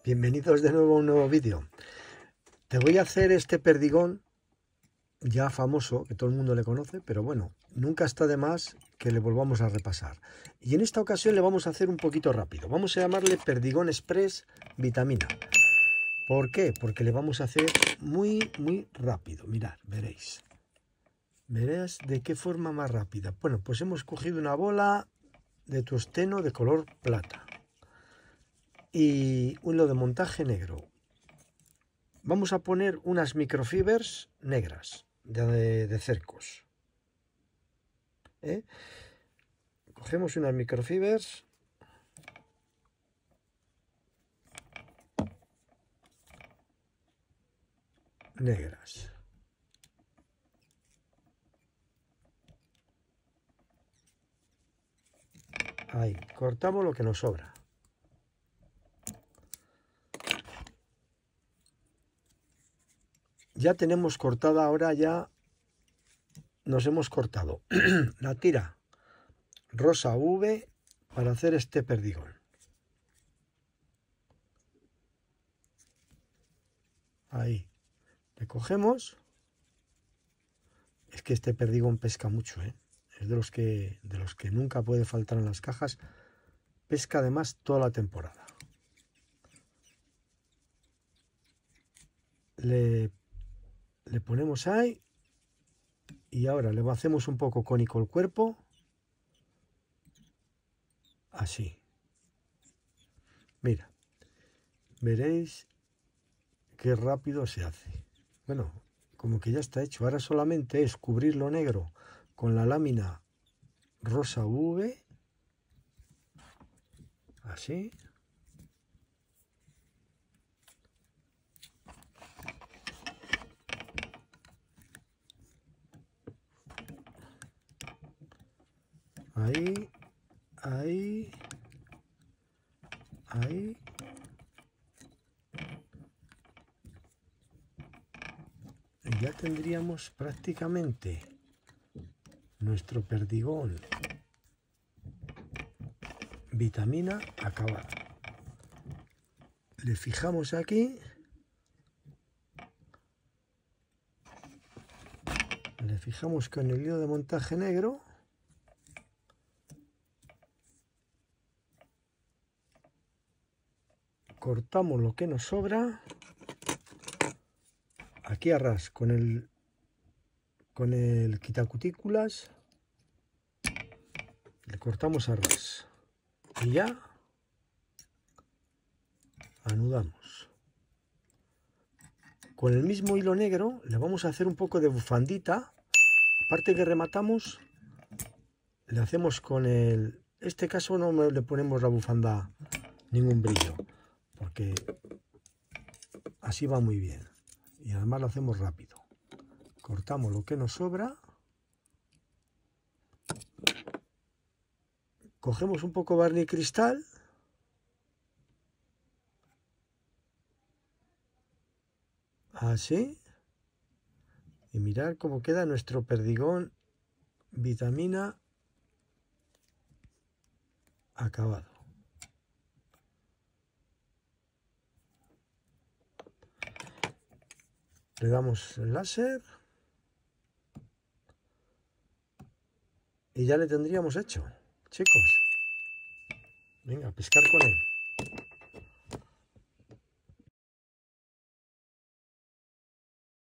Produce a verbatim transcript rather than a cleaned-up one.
Bienvenidos de nuevo a un nuevo vídeo. Te voy a hacer este perdigón ya famoso, que todo el mundo le conoce, pero bueno, nunca está de más que le volvamos a repasar. Y en esta ocasión le vamos a hacer un poquito rápido. Vamos a llamarle perdigón express vitamina. ¿Por qué? Porque le vamos a hacer muy, muy rápido. Mirad, veréis. Veréis de qué forma más rápida. Bueno, pues hemos cogido una bola de tosteno de color plata y un hilo de montaje negro. Vamos a poner unas microfibers negras de, de cercos. ¿Eh? Cogemos unas microfibers negras. Ahí, cortamos lo que nos sobra. Ya tenemos cortada, ahora ya nos hemos cortado la tira rosa V para hacer este perdigón. Ahí, le cogemos. Es que este perdigón pesca mucho, ¿eh? Es de los que, de los que nunca puede faltar en las cajas. Pesca además toda la temporada. Le, le ponemos ahí. Y ahora le hacemos un poco cónico el cuerpo. Así. Mira. Veréis qué rápido se hace. Bueno, como que ya está hecho. Ahora solamente es cubrir lo negro con la lámina rosa V. Así. Ahí, ahí, ahí. Y ya tendríamos prácticamente nuestro perdigón vitamina acabado. Le fijamos aquí. Le fijamos con el hilo de montaje negro. Cortamos lo que nos sobra. Aquí a ras con el con el quitacutículas. Le cortamos a ras. Y ya anudamos. Con el mismo hilo negro le vamos a hacer un poco de bufandita. Aparte que rematamos, le hacemos con el... este caso no le ponemos la bufanda ningún brillo, porque así va muy bien. Y además lo hacemos rápido. Cortamos lo que nos sobra. Cogemos un poco de barniz cristal. Así. Y mirad cómo queda nuestro perdigón vitamina acabado. Le damos el láser. Y ya le tendríamos hecho, chicos. Venga, a pescar con él.